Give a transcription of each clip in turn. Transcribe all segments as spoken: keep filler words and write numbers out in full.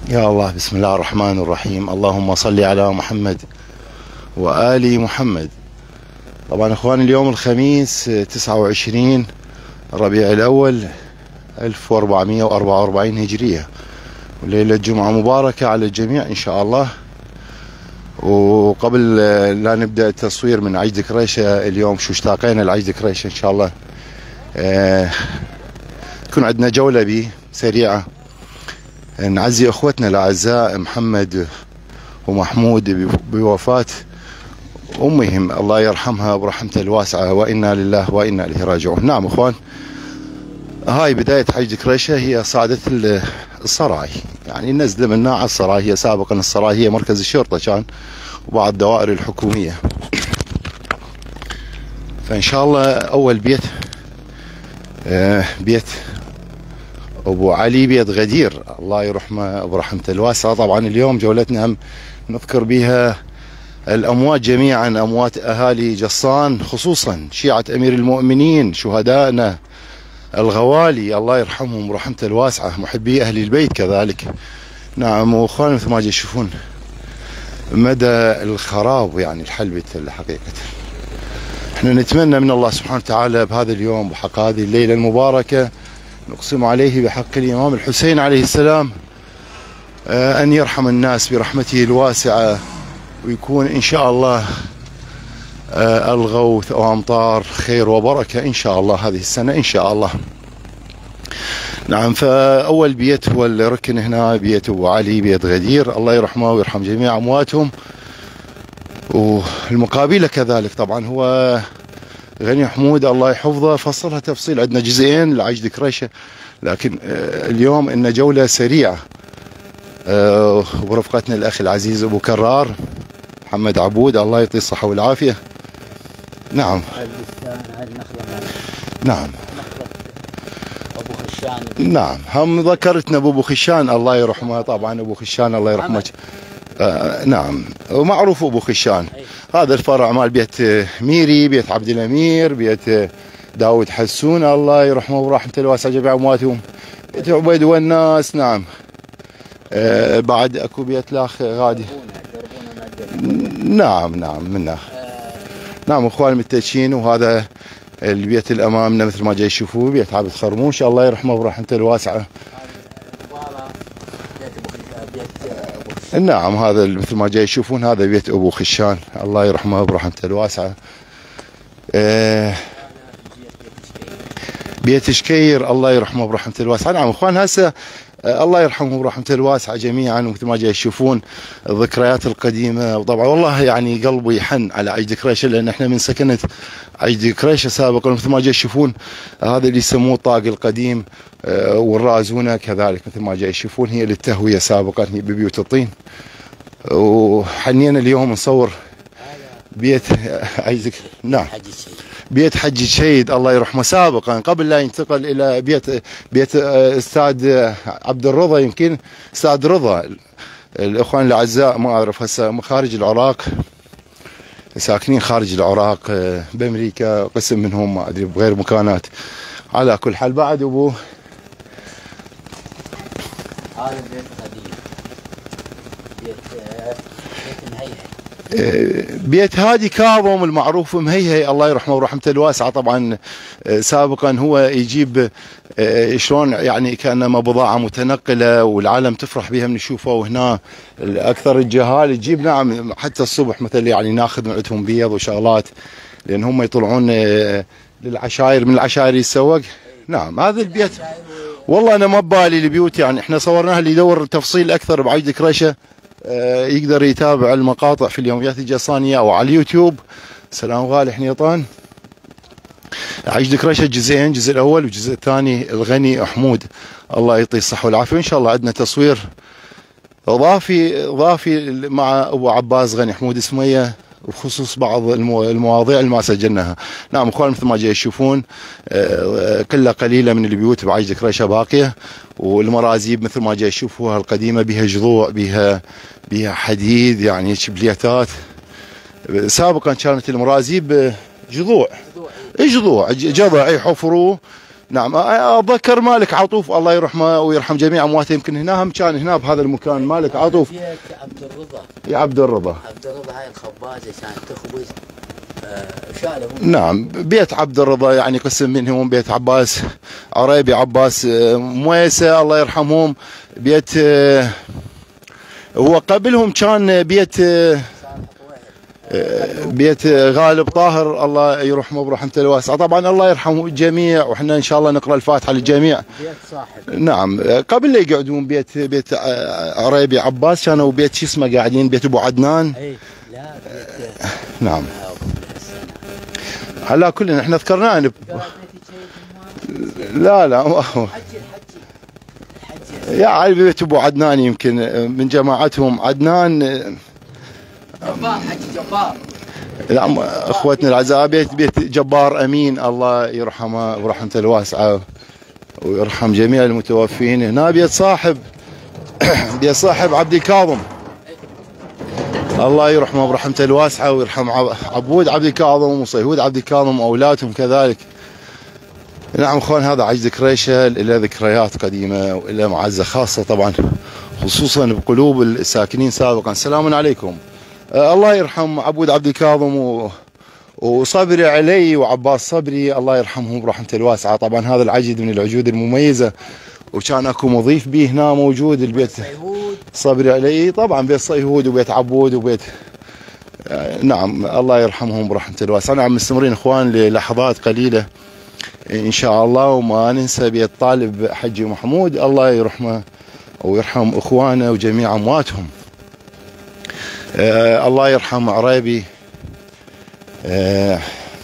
يا الله، بسم الله الرحمن الرحيم. اللهم صل على محمد وآل محمد. طبعا اخواني، اليوم الخميس تسعة وعشرين ربيع الاول ألف وأربعمئة وأربعة وأربعين هجرية، وليلة جمعة مباركة على الجميع ان شاء الله. وقبل لا نبدأ التصوير من عجد كريشة، اليوم شو اشتاقينا لعجد كريشة ان شاء الله. آه يكون عندنا جولة بي سريعة، نعزي اخوتنا الاعزاء محمد ومحمود بوفاة امهم، الله يرحمها برحمته الواسعة، وانا لله وانا اليه راجعون. نعم اخوان، هاي بداية حج كريشة، هي صعدة الصراي، يعني النزلة منها على الصراي. هي سابقا الصراي هي مركز الشرطة كان، وبعض الدوائر الحكومية. فان شاء الله اول بيت آه بيت ابو علي، بيت غدير، الله يرحمه برحمته الواسعة. طبعا اليوم جولتنا هم نذكر بها الاموات جميعا، اموات اهالي جصان، خصوصا شيعة امير المؤمنين شهدائنا الغوالي، الله يرحمهم برحمته الواسعة، محبي اهل البيت كذلك. نعم واخواني، مثل ما تشوفون مدى الخراب يعني الحلبة الحقيقة. احنا نتمنى من الله سبحانه وتعالى بهذا اليوم، بحق هذه الليلة المباركة، نقسم عليه بحق الامام الحسين عليه السلام، ان يرحم الناس برحمته الواسعة، ويكون ان شاء الله الغوث او امطار خير وبركة ان شاء الله هذه السنة ان شاء الله. نعم، فاول بيت هو الركن هنا، بيت ابو علي، بيت غدير، الله يرحمه ويرحم جميع امواتهم. والمقابله كذلك طبعا هو غني حمود، الله يحفظه، فصلها تفصيل، عندنا جزئين لعجد كريشة، لكن اليوم ان جولة سريعة برفقتنا الاخ العزيز ابو كرار محمد عبود، الله يعطيه الصحة والعافية. نعم نعم ابو خشان. نعم، هم ذكرتنا بابو خشان الله يرحمه. طبعا ابو خشان الله يرحمه، آه نعم، ومعروف ابو خشان. هذا الفرع مال بيت ميري، بيت عبد الامير، بيت داود حسون، الله يرحمه ورحمته الواسعة جميع امواتهم، بيت عبيد والناس. نعم، آه بعد اكو بيت الاخ غادي. نعم نعم منه. نعم اخوان متشين. وهذا البيت اللي امامنا مثل ما جاي تشوفوه، بيت عبد خرموش، الله يرحمه برحمته الواسعة. نعم، هذا مثل ما جاي تشوفون، هذا بيت ابو خشان، الله يرحمه برحمته الواسعة. آه بيت شكير، الله يرحمه برحمته الواسعة. نعم اخوان، هسه الله يرحمه برحمته الواسعة جميعا. ومثل ما جاي تشوفون الذكريات القديمة، وطبعا والله يعني قلبي يحن على عجد كريشة، لان احنا من سكنة عجد كريشة سابقا. مثل ما جاي تشوفون هذا اللي يسموه الطاق القديم، والرازونة كذلك مثل ما جاي تشوفون، هي للتهوية سابقا ببيوت الطين. وحنينا اليوم نصور بيت عجد. نعم، بيت حج شهيد الله يرحمه سابقا، قبل لا ينتقل الى بيت بيت استاذ عبد الرضا، يمكن استاذ رضا. الاخوان الاعزاء ما اعرف هسه خارج العراق، ساكنين خارج العراق بامريكا، قسم منهم ما ادري بغير مكانات. على كل حال بعد ابو هذا البيت قديم، بيت بيت مهيهي، بيت هادي كاظم المعروف مهيهي، الله يرحمه ورحمته الواسعة. طبعا سابقا هو يجيب شلون يعني كأنما بضاعة متنقلة، والعالم تفرح بها من نشوفه. وهنا أكثر الجهال تجيب، نعم، حتى الصبح مثل يعني ناخذ من عندهم بيض وشغلات، لأن هم يطلعون للعشاير، من العشاير يتسوق. نعم، هذا البيت والله أنا ما ببالي البيوت، يعني احنا صورناها، اللي يدور تفصيل أكثر بعجد كريشة يقدر يتابع المقاطع في اليوميات الجصانية او على اليوتيوب. سلام غالي حنيطان. عجد كريشة جزئين، الجزء الاول والجزء الثاني الغني حمود، الله يعطيه الصحة والعافية. وان شاء الله عندنا تصوير اضافي اضافي مع ابو عباس غني حمود سمية، وخصوص بعض المواضيع اللي ما سجلناها. نعم اخوان، مثل ما جاي تشوفون كلها قليله من البيوت بعجد كريشة باقيه، والمرازيب مثل ما جاي تشوفوها القديمه، بها جذوع، بها بها حديد، يعني بليتات. سابقا كانت المرازيب جذوع جذوع جذع يحفروه نعم اتذكر مالك عطوف الله يرحمه ويرحم جميع امواته، يمكن هنا هم كان هنا بهذا المكان مالك عطوف. بيت عبد الرضا. يا عبد الرضا. عبد الرضا هاي الخبازه كانت تخبز آه شالوا. نعم بيت عبد الرضا يعني قسم منهم بيت عباس عريبي، عباس مويسه الله يرحمهم. بيت آه وقبلهم كان بيت آه بيت غالب طاهر الله يرحمه برحمته الواسعه. طبعا الله يرحمه الجميع، واحنا ان شاء الله نقرا الفاتحه للجميع. بيت صاحب. نعم قبل لا يقعدون بيت بيت عريبي عباس كانوا بيت شو اسمه قاعدين بيت ابو عدنان. اي لا بيت نعم على كل احنا ذكرناه ب... لا لا الحجي الحجي يا علي بيت ابو عدنان يمكن من جماعتهم عدنان جبار حجي جبار. نعم اخوتنا الاعزاء بيت بيت جبار امين الله يرحمه ورحمته الواسعه ويرحم جميع المتوفين. هنا بيت صاحب بيت صاحب عبد الكاظم الله يرحمه برحمته الواسعه ويرحم عبود عبد الكاظم وصيهود عبد الكاظم واولادهم كذلك. نعم اخوان هذا عجز كريشه له ذكريات قديمه وله معزه خاصه طبعا خصوصا بقلوب الساكنين سابقا. السلام عليكم. آه الله يرحم عبود عبد الكاظم و... وصبري علي وعباس صبري الله يرحمهم برحمته الواسعه. طبعا هذا العجد من العجود المميزه، وكان اكو مضيف به هنا موجود البيت صبري علي طبعا بيت صيهود وبيت عبود وبيت آه نعم الله يرحمهم برحمته الواسعه. نعم مستمرين اخوان للحظات قليله ان شاء الله، وما ننسى بيت طالب حجي محمود الله يرحمه ويرحم اخوانه وجميع امواتهم. آه الله يرحم عريبي آه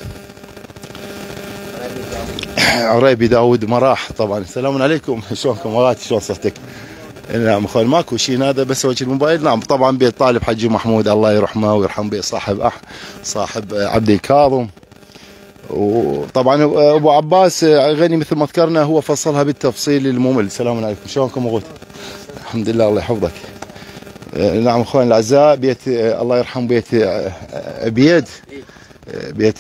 عريبي داود مراح طبعا. السلام عليكم شلونكم اغاتي شلون صحتك؟ نعم اخوان ماكو شيء هذا بس وجه الموبايل. نعم طبعا بيت طالب حجي محمود الله يرحمه ويرحم بيت صاحب أح صاحب عبد الكاظم. وطبعا ابو عباس غني مثل ما ذكرنا هو فصلها بالتفصيل الممل. السلام عليكم شلونكم اغوتي؟ الحمد لله الله يحفظك. نعم اخوان الاعزاء بيت الله يرحم بيت ابيد بيت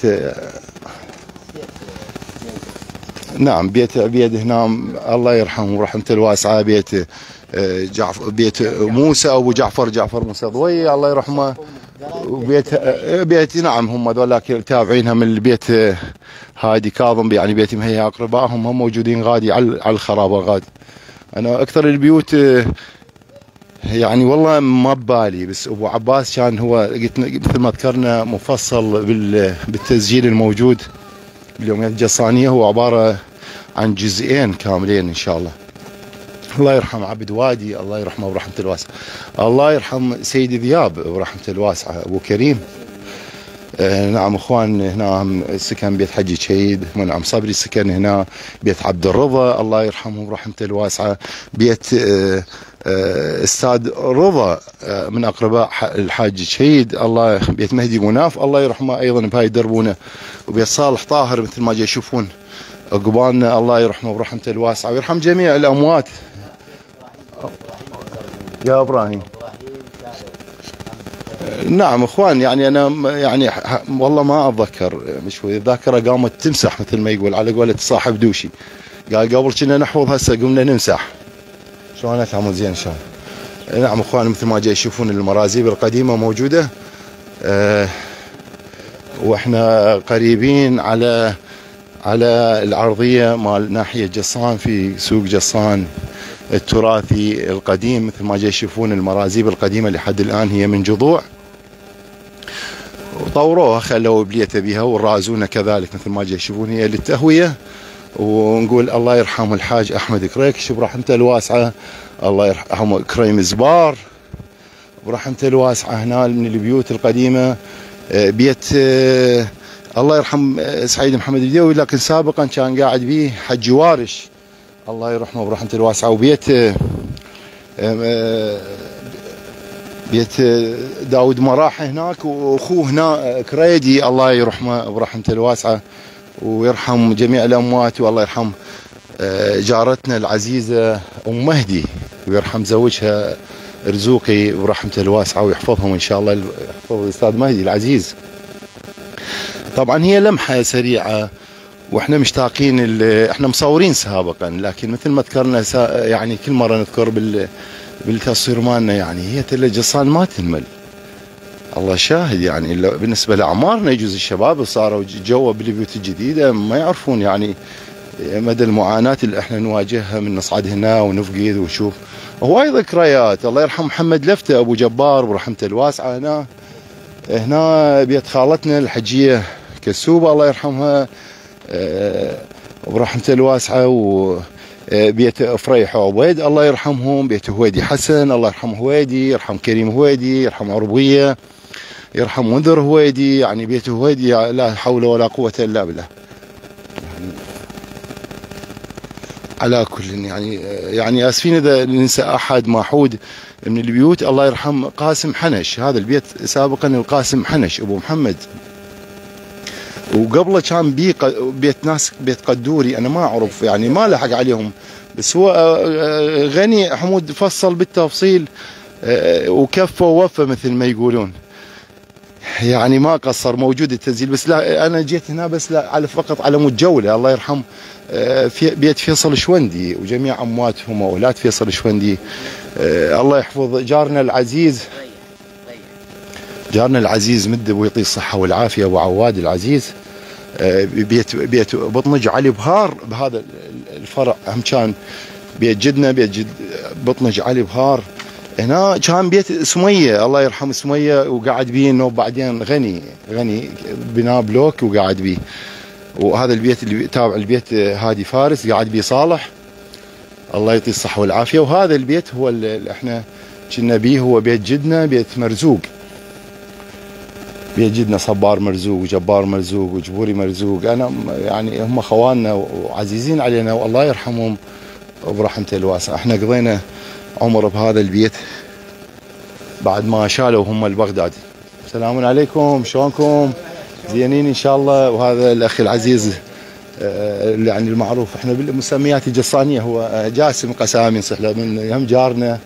نعم بيت ابيد هنا الله يرحمه ورحمته الواسعه. بيت جعفر بيت موسى ابو جعفر جعفر موسى ضوي الله يرحمه. وبيت بيت نعم هم ذولاك تابعينها من البيت هادي كاظم يعني بيت مهيا اقربائهم هم موجودين غادي على الخرابه غادي. انا اكثر البيوت يعني والله ما ببالي، بس ابو عباس كان هو قلت مثل ما ذكرنا مفصل بالتسجيل الموجود باليوميات الجصانيه، هو عباره عن جزئين كاملين ان شاء الله. الله يرحم عبد وادي الله يرحمه ورحمته الواسعه. الله يرحم سيدي ذياب ورحمته الواسعه ابو كريم. آه نعم اخوان هنا سكن بيت حجي شهيد منعم صبري، سكن هنا بيت عبد الرضا الله يرحمه ورحمته الواسعه. بيت آه آه استاذ رضا آه من اقرباء الحاج شهيد الله. بيت مهدي مناف الله يرحمه ايضا بهاي يدربونه. وبيت صالح طاهر مثل ما جاي يشوفون عقبالنا الله يرحمه ورحمته الواسعه ويرحم جميع الاموات. يا ابراهيم نعم اخوان يعني انا يعني والله ما اتذكر مش الذاكره قامت تمسح مثل ما يقول على قولة صاحب دوشي قال قبل كنا نحفظ هسه قمنا نمسح. شلون تعمل زين ان شاء الله. نعم اخوان مثل ما جاي يشوفون المرازيب القديمه موجوده أه واحنا قريبين على على العرضيه مال ناحيه جصان في سوق جصان التراثي القديم. مثل ما جاي يشوفون المرازيب القديمه لحد الان هي من جذوع وطوروها خلوا بليته بها والرازونه كذلك مثل ما جاي يشوفون هي للتهويه. ونقول الله يرحم الحاج احمد كريكش برحمته الواسعه الله يرحمه كريم زبار برحمته الواسعه. هنا من البيوت القديمه بيت الله يرحم سعيد محمد الديوي لكن سابقا كان قاعد به حج وارش الله يرحمه برحمته الواسعه. وبيت بيت داود مراح هناك واخوه هنا كريدي الله يرحمه برحمته الواسعه ويرحم جميع الاموات. والله يرحم جارتنا العزيزه ام مهدي ويرحم زوجها رزوقي برحمته الواسعه ويحفظهم ان شاء الله يحفظ الاستاذ مهدي العزيز. طبعا هي لمحه سريعه واحنا مشتاقين ال- احنا مصورين سابقا، لكن مثل ما ذكرنا سا- يعني كل مره نذكر بال بالتصوير مالنا، يعني هي تلة جصان ما تنمل. الله شاهد يعني لو- بالنسبه لاعمارنا يجوز الشباب اللي صاروا جوا بالبيوت الجديده ما يعرفون يعني مدى المعاناه اللي احنا نواجهها من نصعد هنا ونفقد ونشوف. هواي ذكريات. الله يرحم محمد لفته ابو جبار برحمته الواسعه، هنا هنا بيت خالتنا الحجيه كسوبه الله يرحمها آه، برحمته الواسعه، وبيت فريح وعبيد الله يرحمهم، بيت هويدي حسن الله يرحم هويدي، يرحم كريم هويدي، يرحم عربيه، يرحم منذر هويدي. يعني بيت هويدي لا حول ولا قوه الا بالله. على كل يعني يعني اسفين اذا ننسى احد محود من البيوت. الله يرحم قاسم حنش، هذا البيت سابقا القاسم حنش ابو محمد، وقبله كان بي بيت ناس بيت قدوري انا ما اعرف يعني ما لحق عليهم، بس هو غني حمود فصل بالتفصيل وكفى ووفى مثل ما يقولون، يعني ما قصر. موجود التسجيل، بس لا انا جيت هنا بس لا على فقط على مود جوله. الله يرحم في بيت فيصل شوندي وجميع امواتهم واولاد فيصل شوندي. الله يحفظ جارنا العزيز، جارنا العزيز مدب ويعطيه الصحه والعافيه ابو عواد العزيز. بيت بيت بطنج علي بهار بهذا الفرع هم كان بيت جدنا، بيت جد بطنج علي بهار. هنا كان بيت سميه الله يرحم سميه وقعد بيه انه بعدين غني غني بناء بلوك وقعد بيه. وهذا البيت اللي تابع البيت هادي فارس قاعد بيه صالح الله يعطيه الصحه والعافيه. وهذا البيت هو اللي احنا كنا بيه، هو بيت جدنا بيت مرزوق، بيت جدنا صبار مرزوق وجبار مرزوق وجبوري مرزوق. انا يعني هم خواننا وعزيزين علينا والله يرحمهم برحمته الواسعه. احنا قضينا عمر بهذا البيت بعد ما شالوا هم البغدادي. السلام عليكم، شلونكم؟ زينين ان شاء الله. وهذا الاخ العزيز اللي يعني المعروف احنا بالمسميات الجصانيه هو جاسم قسامي صح له، من هم جارنا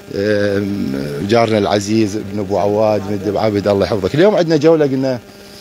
جارنا العزيز ابن ابو عواد مدب عبد الله يحفظك. اليوم عندنا جوله قلنا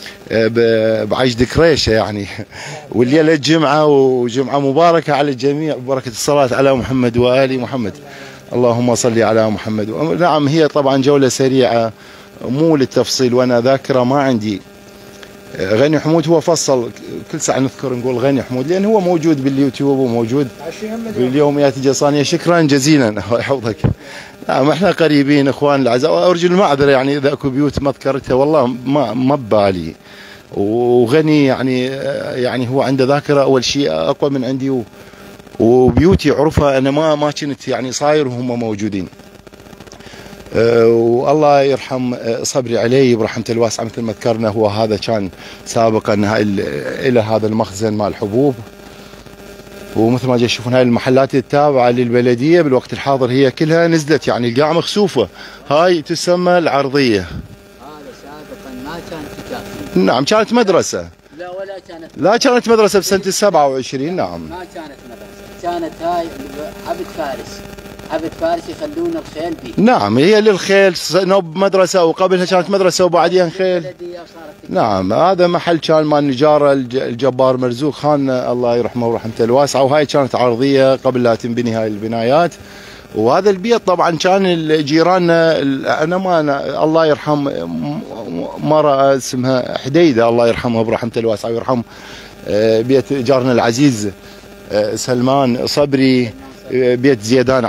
بعجد كريشه يعني، والليله الجمعه وجمعه مباركه على الجميع ببركه الصلاه على محمد وال محمد. اللهم صل على محمد. نعم هي طبعا جوله سريعه مو للتفصيل، وانا ذاكره ما عندي. غني حمود هو فصل كل ساعه نذكر نقول غني حمود لان هو موجود باليوتيوب وموجود باليوميات الجصانيه. شكرا جزيلا الله يحفظك. نعم احنا قريبين اخوان الاعزاء، ارجو المعذره يعني اذا اكو بيوت ما ذكرتها والله ما ما ببالي. وغني يعني يعني هو عنده ذاكره اول شيء اقوى من عندي، و وبيوتي عرفها انا ما ما كنت يعني صاير وهم موجودين. أه والله يرحم صبري علي برحمته الواسعه مثل ما ذكرنا، هو هذا كان سابقا الى هذا المخزن مال الحبوب. ومثل ما تشوفون هاي المحلات التابعه للبلديه بالوقت الحاضر هي كلها نزلت يعني القاع مخسوفه. هاي تسمى العرضيه. هذا سابقا ما كانت تكافي. نعم كانت مدرسه. لا ولا كانت لا كانت مدرسه بسنه السبعة وعشرين. نعم ما كانت مدرسه، كانت هاي عبد فارس، عبد فارس يخلون الخيل بيه. نعم هي للخيل نوب مدرسه، وقبلها كانت مدرسه وبعدين خيل. نعم هذا محل كان مال نجاره الجبار مرزوق خاننا الله يرحمه ورحمته الواسعه. وهاي كانت عرضيه قبل لا تنبني هاي البنايات. وهذا البيت طبعا كان جيراننا انا ما أنا الله يرحم مره اسمها حديده الله يرحمها برحمته الواسعه ويرحم بيت جارنا العزيز سلمان صبري، بيت زيدان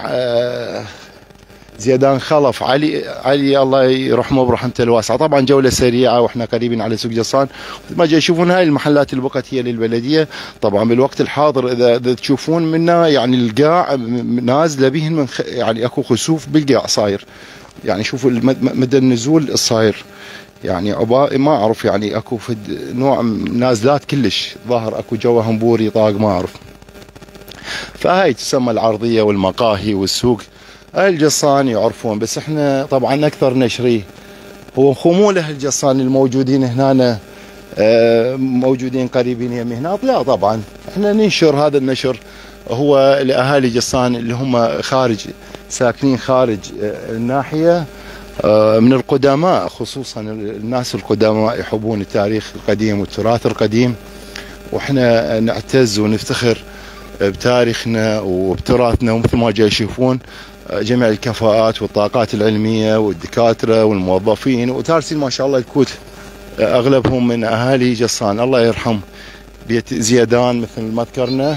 زيدان خلف علي علي الله يرحمه برحمته الواسعه. طبعا جوله سريعه واحنا قريبين على سوق جصان. ما جاي يشوفون هاي المحلات اللي بقت هي للبلديه. طبعا بالوقت الحاضر اذا, إذا تشوفون منا يعني القاع نازله بهن من خ... يعني اكو خسوف بالقاع صاير، يعني شوفوا مدى النزول الصاير يعني عبا ما اعرف يعني اكو فد نوع نازلات كلش ظاهر اكو جوها همبوري طاق ما اعرف. فهاي تسمى العرضيه والمقاهي والسوق. الجصان يعرفون، بس احنا طبعا اكثر نشريه هو خموله الجصان الموجودين هنا موجودين قريبين يمي هنا. لا طبعا احنا ننشر هذا النشر هو لاهالي جصان اللي هم خارج ساكنين خارج الناحيه من القدماء، خصوصا الناس القدماء يحبون التاريخ القديم والتراث القديم. واحنا نعتز ونفتخر بتاريخنا وبتراثنا، ومثل ما جاي يشوفون جميع الكفاءات والطاقات العلميه والدكاتره والموظفين وتارسين ما شاء الله الكوت اغلبهم من اهالي جصان. الله يرحم بيت زيدان مثل ما ذكرنا،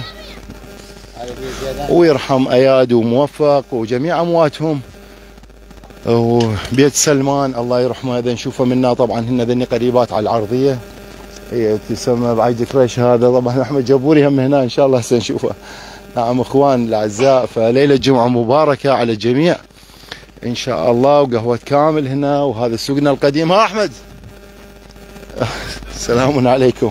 ويرحم اياد وموفق وجميع امواتهم، وبيت سلمان الله يرحمه اذا نشوفه منا طبعا هن ذني قريبات على العرضيه، هي تسمى بعيد كريش. هذا طبعا احمد جبوري هم هنا ان شاء الله هسه نشوفه. نعم اخوان الاعزاء، فليله جمعه مباركه على الجميع ان شاء الله، وقهوه كامل هنا، وهذا سوقنا القديم. ها احمد سلام عليكم.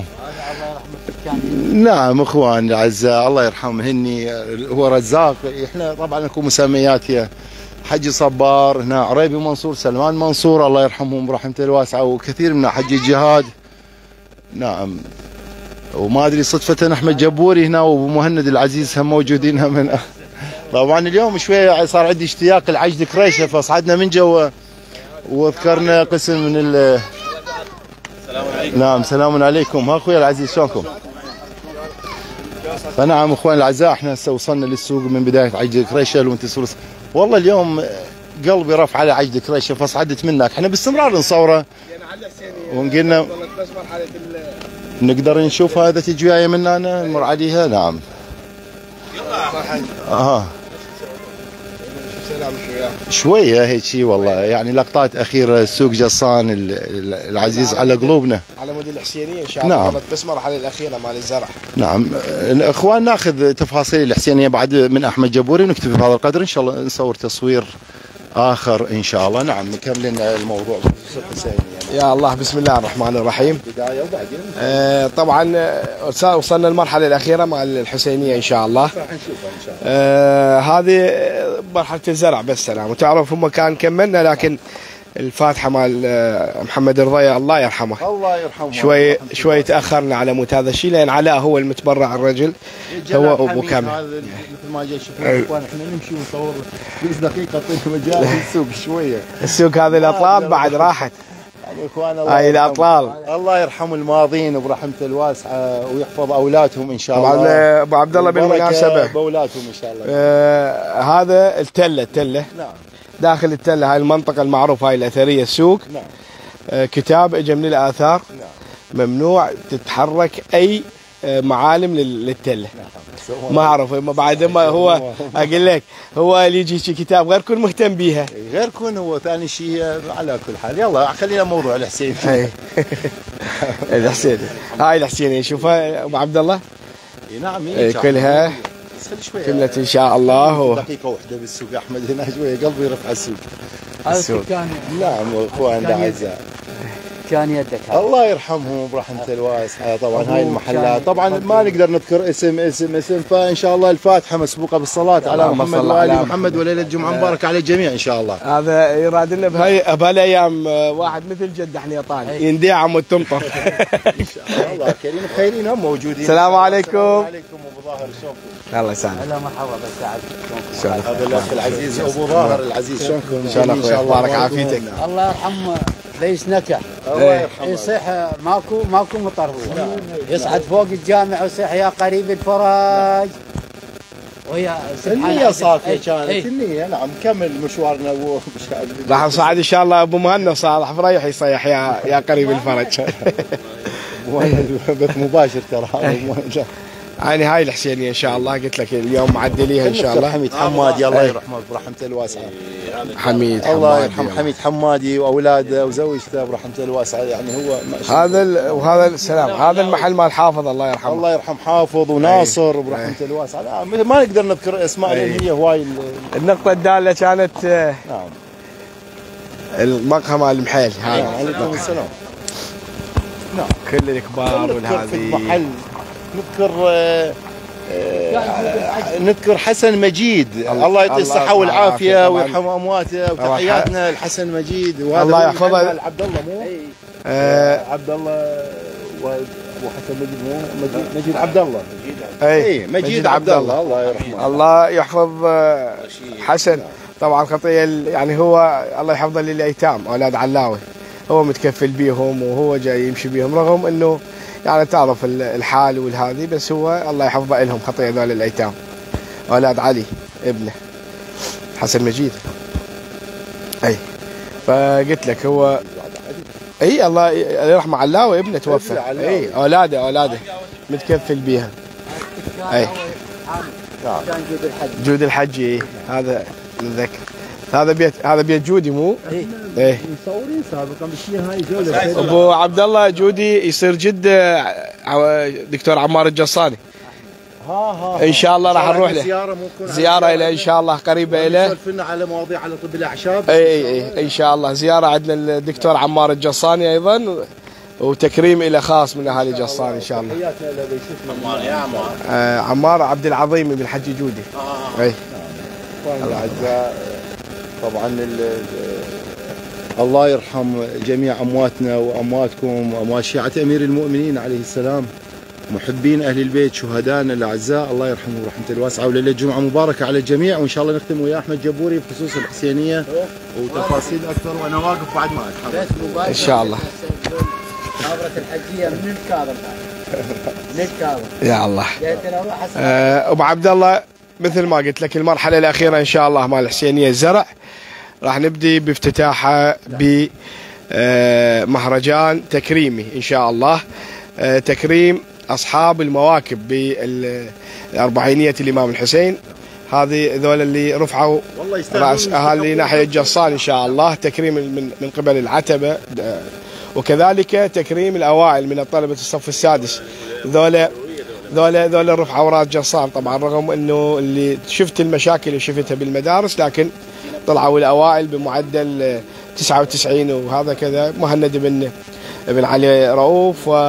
نعم اخوان الاعزاء الله يرحم هني هو رزاق، احنا طبعا لكم مسميات هي حجي صبار هنا، عريبي منصور، سلمان منصور الله يرحمهم برحمته الواسعه، وكثير من حجي الجهاد. نعم وما ادري صدفه احمد جبوري هنا وابو مهند العزيز هم موجودين هم هنا. طبعا اليوم شويه صار عندي اشتياق العجد كريشه، فصعدنا من جوا وذكرنا قسم من ال السلام عليكم. نعم سلام عليكم. ها اخوي العزيز شلونكم؟ فنعم اخوان الاعزاء احنا هسه وصلنا للسوق من بدايه عجد كريشه وانتصار. والله اليوم قلبي رفع على عجد كريشه فصعدت منك، احنا باستمرار نصوره ونقلنا نقدر نشوفها اذا تجي وياي منا نمر عليها. نعم اها شويه هيك شيء والله، يعني لقطات اخيره سوق جصان العزيز على قلوبنا على مود الحسينيه ان شاء الله. نعم بس المرحله الاخيره مال الزرع. نعم اخوان ناخذ تفاصيل الحسينيه بعد من احمد جبوري ونكتفي بهذا القدر ان شاء الله، نصور تصوير اخر ان شاء الله. نعم نكمل الموضوع بخصوص الحسينيه. يا الله بسم الله الرحمن الرحيم. بدايه وبعدين آه طبعا وصلنا المرحله الاخيره مال الحسينيه ان شاء الله. راح نشوفها ان شاء الله. آه هذه مرحله الزرع بس سلام، وتعرف هم كان كملنا لكن الفاتحه مال محمد الرضيع الله يرحمه الله يرحمه شوي شوي تاخرنا على مود هذا الشيء، لان علاء هو المتبرع الرجل هو ابو كامل. هذا مثل ما جاي يشوفون اخوان احنا نمشي ونصور بس دقيقه طيب مجال السوق شويه. السوق هذه الاطلال بعد راحت يعني اخوان الله هاي الاطلال الله يرحم الماضين برحمته الواسعه ويحفظ اولادهم ان شاء الله. طبعا ابو عبد الله بالمناسبه باولادهم ان شاء الله. آه هذا التله التله نعم داخل التله هاي المنطقه المعروفه هاي الاثريه السوق. نعم آه كتاب اجى من الاثار. نعم ممنوع تتحرك اي معالم للتله. نعم. ما اعرف بعد ما هو اقول لك هو اللي يجي شي كتاب غير كون مهتم بيها، غير كون هو ثاني شيء على كل حال. يلا خلينا موضوع الحسين. الحسين هاي الحسين شوفها ابو عبد الله. نعم كلها كملت ان شاء الله. دقيقه واحده بالسوق احمد هنا شويه قلبي رفع السوق. السوق كان نعم اخوان الاعزاء كان يدك الله يرحمهم برحمته الواسعه. طبعا هاي المحلات طبعا ما نقدر نذكر اسم اسم اسم، فان شاء الله الفاتحه مسبوقه بالصلاه على محمد وال محمد وليله جمعه مباركه على الجميع ان شاء الله. هذا يراد لنا بهاي بهالايام واحد مثل جد حنيطاني يندعم وتمطر. ان شاء الله كريم خيرين هم موجودين. السلام عليكم. السلام عليكم ابو ظاهر شلونكم؟ الله يسلمك. هلا مرحبا بس سعد. هذا الاخ العزيز ابو ظاهر العزيز شلونكم؟ ان شاء الله بارك عافيتك. الله يرحمه رئيس نكع الله يرحمه يصيح ماكو ماكو مطر هو يصعد فوق الجامع ويصيح يا قريب الفرج ويا النية صافية كانت النية. نعم كمل مشوارنا راح نصعد ان شاء الله ابو مهند صالح فريح يصيح يا يا قريب الفرج. بث مباشر ترى. يعني هاي الحسينيه ان شاء الله قلت لك اليوم معدليها ان شاء الله. حميد حمادي الله يرحمه برحمته الواسعه. حميد الله يرحم حميد حمادي واولاده وزوجته برحمته الواسعه. يعني هو هذا وهذا السلام هذا المحل مال حافظ الله يرحمه. الله يرحم حافظ وناصر برحمته الواسعه. لا ما نقدر نذكر اسماء لان هي هواي. النقطه الداله كانت نعم المقهى مال المحيل هذا. نعم عليكم السلام. نعم كل الكبار والهذه محل نذكر آه آه نذكر حسن مجيد الله يعطيه الصحة والعافية ويرحم أمواته وتحياتنا لحسن مجيد. وهذا الله يحفظه عبد الله مو آه عبد الله وابو حسن مجيد مو مجيد, مجيد عبد الله اي مجيد, مجيد عبد الله الله يرحمه. الله يحفظ حسن. طبعا خطية يعني هو الله يحفظه للايتام اولاد علاوي، هو متكفل بيهم وهو جاي يمشي بيهم رغم انه يعني تعرف الحال والهذي، بس هو الله يحفظه لهم خطيئة ذول الايتام. اولاد علي ابنه حسن مجيد. اي فقلت لك هو اي الله يرحمه علاوي ابنه توفى. اي اولاده اولاده متكفل بيها. اي جود الحج. جود الحجي هذا نتذكر. هذا بيت هذا بيت جودي مو؟ اي ايه مصورين سابقا بس هاي جوله. ابو عبد الله جودي يصير جد دكتور عمار الجصاني. ها ها ان شاء الله راح نروح له زياره ممكن زياره الى ان شاء الله قريبه له. سولفنا على مواضيع على طب الاعشاب. اي اي ان شاء الله زياره عندنا الدكتور عمار الجصاني ايضا، وتكريم الى خاص من اهالي جصان ان شاء الله. حياتنا الذي شفنا عمار يا عمار. آه عمار عبد العظيم بن حجي جودي. آه. اي الاعزاء طبعا ال- الله يرحم جميع امواتنا وامواتكم واموات شيعه امير المؤمنين عليه السلام، محبين اهل البيت، شهدائنا الاعزاء، الله يرحمهم ورحمته الواسعه، وليله جمعه مباركه على الجميع. وان شاء الله نختم ويا احمد جبوري بخصوص الحسينيه وتفاصيل اكثر، وانا واقف بعد ما اتحرك ان شاء الله. محاضرة الحجية من الكاظم. من الكاظم. يا الله. جيت انا اروح اسال. آه ابو عبد الله مثل ما قلت لك المرحله الاخيره ان شاء الله مال الحسينيه الزرع، راح نبدي بافتتاحها بمهرجان تكريمي ان شاء الله، آه تكريم اصحاب المواكب بالاربعينيه الامام الحسين. هذه ذول اللي رفعوا راس اهالي ناحيه جصان ان شاء الله، تكريم من من قبل العتبه، وكذلك تكريم الاوائل من طلبه الصف السادس. ذولا ذولا ذولا رفعوا راس جصان طبعا، رغم انه اللي شفت المشاكل اللي شفتها بالمدارس، لكن طلعوا الاوائل بمعدل تسعة وتسعين وهذا كذا. مهند بن ابن علي رؤوف و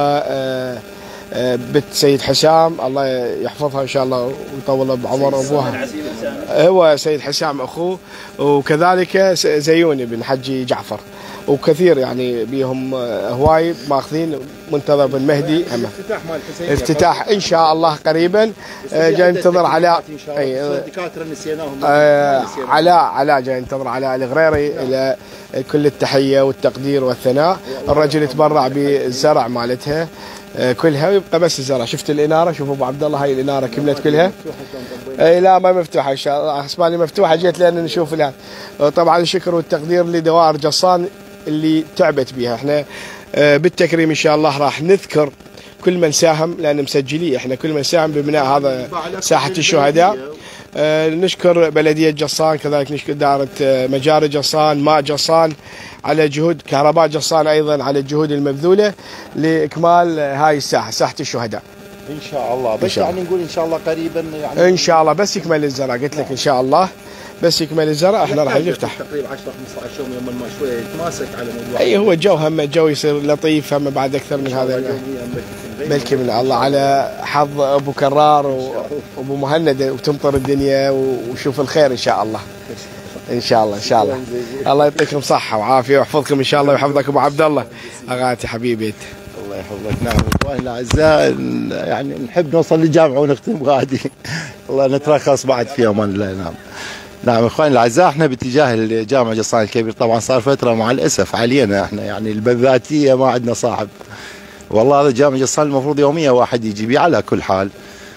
بنت سيد حسام الله يحفظها ان شاء الله ويطول بعمر ابوها، هو سيد حسام اخوه، وكذلك زيوني بن حجي جعفر، وكثير يعني بيهم هواي ماخذين. منتظر بن مهدي افتتاح مال الحسين افتتاح ان شاء الله قريبا. جاي ننتظر علاء دكاتره نسيناهم. علاء علاء جاي ننتظر علاء الغريري الى كل التحيه والتقدير والثناء. الرجل تبرع بالزرع مالتها كلها، ويبقى بس الزرع. شفت الاناره؟ شوفوا ابو عبد الله هاي الاناره كملت كلها. اي لا ما مفتوحه ان شاء الله، حسبالي مفتوحه جيت لان نشوف الان. طبعا الشكر والتقدير لدوائر جصان اللي تعبت بها. احنا بالتكريم ان شاء الله راح نذكر كل من ساهم، لان مسجلين احنا كل من ساهم ببناء هذا ساحه الشهداء. آه نشكر بلديه جصان، كذلك نشكر دائره مجاري جصان، ماء جصان على جهود، كهرباء جصان ايضا على الجهود المبذوله لاكمال هاي الساحه، ساحه الشهداء. ان شاء الله. بس يعني نقول ان شاء الله قريبا يعني ان شاء الله بس يكمل الزرع. قلت لك ان شاء الله بس يكمل الزرع احنا راح نفتح تقريبا عشرة خمسة عشر يوم يوم ما شويه يتماسك على موضوع. اي هو الجو هم الجو يصير لطيف هم بعد اكثر من هذا. بلكي من الله على حظ ابو كرار وابو مهند وتمطر الدنيا وشوف الخير ان شاء الله. ان شاء الله ان شاء الله. الله يعطيكم صحه وعافيه ويحفظكم ان شاء الله ويحفظك ابو عبد الله اغاتي حبيبي. الله يحفظك. نعم اخواني الاعزاء، يعني نحب نوصل للجامعه ونختم غادي. الله نترخص بعد في امان الله. نعم نعم اخواني الاعزاء، احنا باتجاه الجامع جصان الكبير. طبعا صار فتره مع الاسف علينا احنا يعني البذاتيه ما عندنا صاحب. والله هذا جامع جصان المفروض يوميا واحد يجي بيه على كل حال.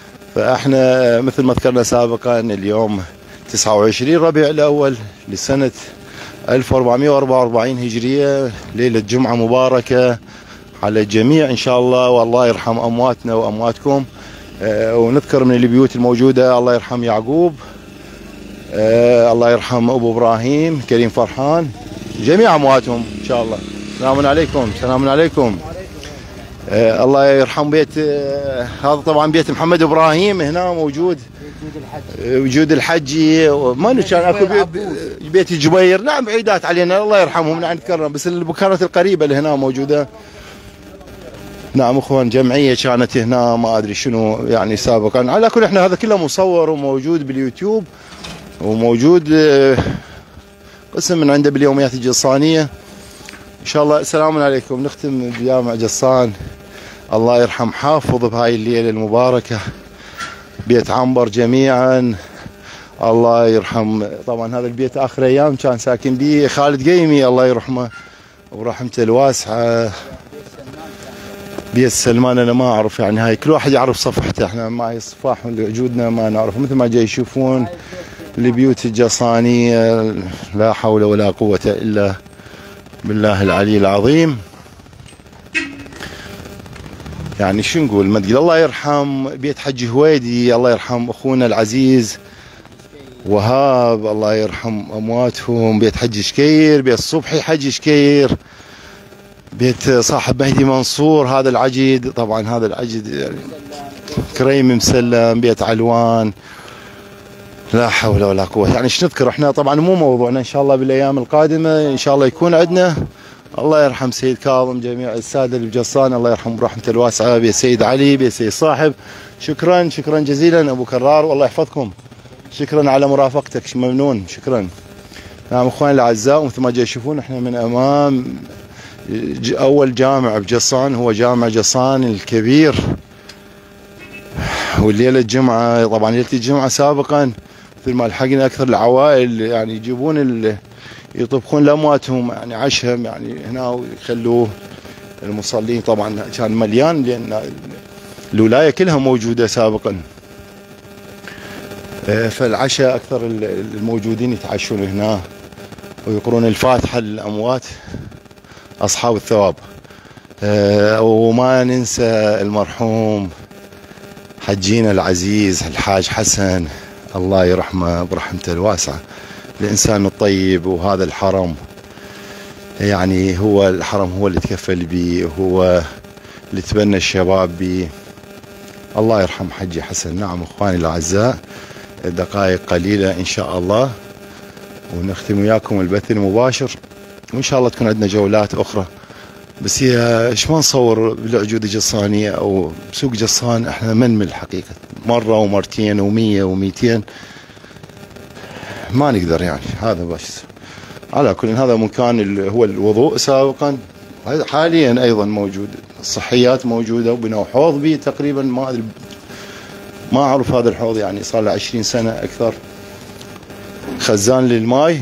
فاحنا مثل ما ذكرنا سابقا اليوم تسعة وعشرين ربيع الاول لسنه ألف وأربعمئة وأربعة وأربعين هجريه، ليله جمعه مباركه على الجميع ان شاء الله. والله يرحم امواتنا وامواتكم. اه ونذكر من البيوت الموجوده الله يرحم يعقوب، اه الله يرحم ابو ابراهيم كريم فرحان، جميع امواتهم ان شاء الله. سلام عليكم. سلام عليكم. آه الله يرحم بيت آه هذا طبعا بيت محمد ابراهيم هنا موجود، وجود الحجي ما كان اكو بيت, بيت الجبير. نعم بعيدات علينا الله يرحمهم نحن نتكرم، بس البكارات القريبه اللي هنا موجوده. نعم اخوان جمعيه كانت هنا ما ادري شنو يعني سابقا. على كل احنا هذا كله مصور وموجود باليوتيوب، وموجود آه قسم من عنده باليوميات الجصانيه ان شاء الله. السلام عليكم. نختم بجامع جصان. الله يرحم حافظ بهاي الليله المباركه بيت عنبر جميعا. الله يرحم طبعا هذا البيت اخر ايام كان ساكن به خالد قيمي الله يرحمه ورحمته الواسعه. بيت سلمان انا ما اعرف يعني، هاي كل واحد يعرف صفحته، احنا معي صفاح اللي وجودنا ما نعرف، مثل ما جاي يشوفون البيوت الجصانية لا حول ولا قوة الا بالله العلي العظيم. يعني شو نقول، ما تقول الله يرحم بيت حج هويدي، الله يرحم اخونا العزيز وهاب، الله يرحم امواتهم، بيت حج شكير، بيت صبحي حج شكير، بيت صاحب مهدي منصور هذا العجيد، طبعا هذا العجيد يعني كريم مسلم، بيت علوان، لا حول ولا قوة. يعني ايش نذكر احنا، طبعا مو موضوعنا، ان شاء الله بالايام القادمة ان شاء الله يكون عندنا. الله يرحم سيد كاظم، جميع السادة اللي بجصان الله يرحم برحمته الواسعة، بيت سيد علي، بيت سيد صاحب. شكرا شكرا جزيلا ابو كرار، والله يحفظكم، شكرا على مرافقتك، ممنون، شكرا. نعم اخواني الاعزاء، مثل ما جاي تشوفون احنا من امام اول جامع بجصان، هو جامع جصان الكبير. والليله الجمعه، طبعا ليله الجمعه سابقا مثل ما لحقنا اكثر العوائل يعني يجيبون يطبخون لامواتهم يعني عشاء يعني هنا ويخلوه المصلين، طبعا كان مليان لان الولايه كلها موجوده سابقا، فالعشاء اكثر الموجودين يتعشون هنا ويقرون الفاتحه للاموات اصحاب الثواب. وما ننسى المرحوم حجينا العزيز الحاج حسن، الله يرحمه برحمته الواسعه، الانسان الطيب. وهذا الحرم يعني هو الحرم هو اللي تكفل به، هو اللي تبنى الشباب به، الله يرحم حجي حسن. نعم اخواني الاعزاء، دقائق قليله ان شاء الله ونختم وياكم البث المباشر، وان شاء الله تكون عندنا جولات اخرى. بس هي ايش ما نصور بالعجود الجصانيه او بسوق جصان، احنا منمل حقيقه، مره ومرتين ومية وميتين ما نقدر يعني، هذا بس. على كل هذا مكان اللي هو الوضوء سابقا، حاليا ايضا موجود، الصحيات موجوده، وبنوا حوض به تقريبا، ما ادري ما اعرف هذا الحوض يعني صار له عشرين سنه اكثر، خزان للماي،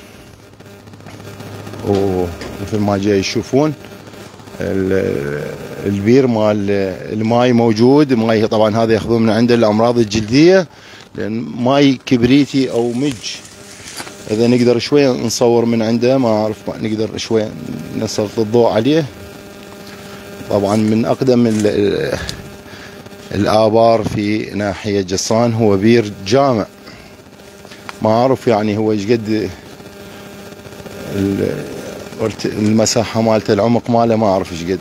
ومثل ما جاي يشوفون البير مال الماي موجود. ماي طبعا هذا ياخذون من عنده الامراض الجلديه، لان ماي كبريتي او مج، اذا نقدر شويه نصور من عنده، ما اعرف نقدر شويه نسلط الضوء عليه. طبعا من اقدم الابار في ناحيه جصان هو بير جامع، ما اعرف يعني هو ايش قد المساحه مالته، العمق ماله ما اعرف ايش قد.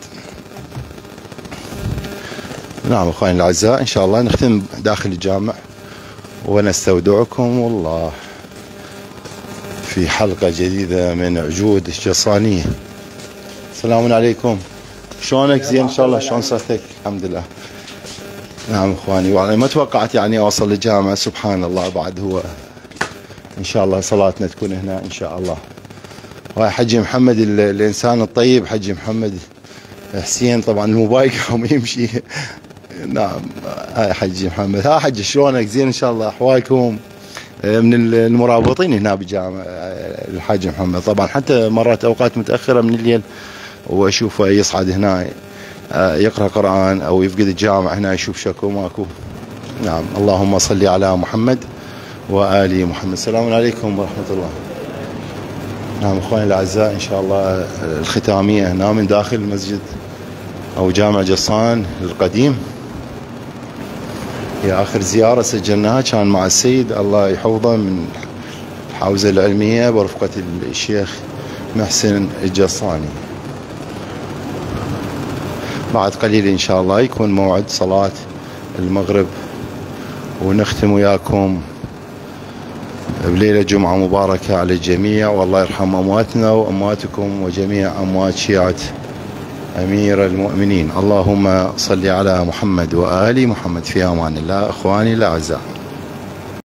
نعم اخواني الاعزاء، ان شاء الله نختم داخل الجامع ونستودعكم والله في حلقه جديده من عجود الجصانيه. السلام عليكم، شلونك؟ زين ان شاء الله، شلون صحتك؟ الحمد لله. نعم اخواني، والله ما توقعت يعني اوصل للجامع، سبحان الله، بعد هو ان شاء الله صلاتنا تكون هنا ان شاء الله. وهاي حجي محمد الانسان الطيب، حجي محمد حسين، طبعا الموبايل قام يمشي. نعم هاي حجي محمد. ها حجي شلونك؟ زين ان شاء الله، احوالكم؟ من المرابطين هنا بجامع الحاج محمد، طبعا حتى مرات اوقات متاخره من الليل واشوفه يصعد هنا يقرا قران او يفقد الجامع هنا يشوف شكو ماكو. نعم، اللهم صل على محمد وآل محمد. السلام عليكم ورحمه الله. نعم اخواني الاعزاء، ان شاء الله الختاميه هنا من داخل المسجد او جامع جصان القديم، هي اخر زياره سجلناها كان مع السيد الله يحفظه من الحوزه العلميه برفقه الشيخ محسن الجصاني. بعد قليل ان شاء الله يكون موعد صلاه المغرب، ونختم وياكم بليلة جمعة مباركة على الجميع، والله يرحم أمواتنا وأمواتكم وجميع أموات شيعة أمير المؤمنين. اللهم صل على محمد وآل محمد، في أمان الله أخواني الأعزاء.